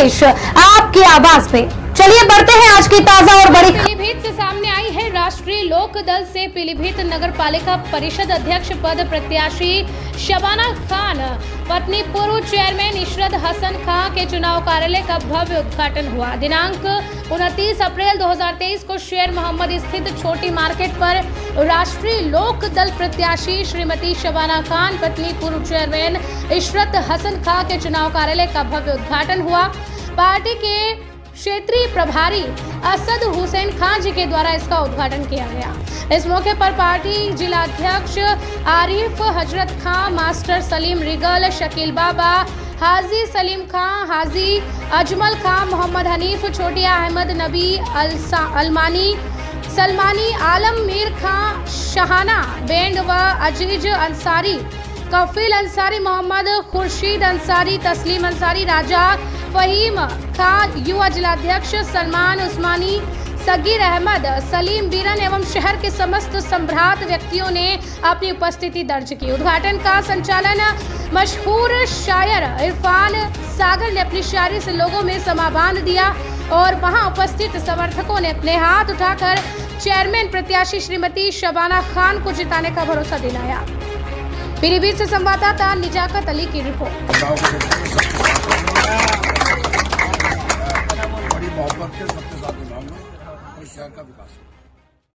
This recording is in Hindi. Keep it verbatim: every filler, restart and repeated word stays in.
विशेष आपकी आवाज पे। चलिए बढ़ते हैं आज की ताजा और बड़ी पीलीभीत से सामने आई है राष्ट्रीय लोक दल से पीलीभीत नगर पालिका परिषद अध्यक्ष पद प्रत्याशी शबाना खान पत्नी पूर्व चेयरमैन इशरत हसन खां के चुनाव कार्यालय का भव्य उद्घाटन हुआ। दिनांक उनतीस अप्रैल दो हज़ार तेईस को शेर मोहम्मद स्थित छोटी मार्केट पर राष्ट्रीय लोक दल प्रत्याशी श्रीमती शबाना खान पत्नी पूर्व चेयरमैन इशरत हसन खां के चुनाव कार्यालय का भव्य उद्घाटन हुआ। पार्टी के क्षेत्रीय प्रभारी असद हुसैन खान जी के द्वारा इसका उद्घाटन किया गया। इस मौके पर पार्टी जिलाध्यक्ष आरिफ हजरत खां, मास्टर सलीम रिगल, शकील बाबा, हाजी सलीम खां, हाजी अजमल खां, मोहम्मद हनीफ, छोटिया अहमद, नबी अलमानी, सलमानी, आलम मीर खां, शहाना बैंड व अजीज अंसारी, कफील अंसारी, मोहम्मद खुर्शीद अंसारी, तस्लीम अंसारी, राजा फहीम खां, युवा जिलाध्यक्ष सलमान उस्मानी, सगीर अहमद, सलीम बीरन एवं शहर के समस्त संभ्रात व्यक्तियों ने अपनी उपस्थिति दर्ज की। उद्घाटन का संचालन मशहूर शायर इरफान सागर ने अपनी शायरी से लोगों में समा बांध दिया और वहां उपस्थित समर्थकों ने अपने हाथ उठाकर चेयरमैन प्रत्याशी श्रीमती शबाना खान को जिताने का भरोसा दिलाया। पीलीभीत से संवाददाता निजाकत अली की रिपोर्ट। मोहब्बत के सबके साथ निभाऊंगा और शहर का विकास।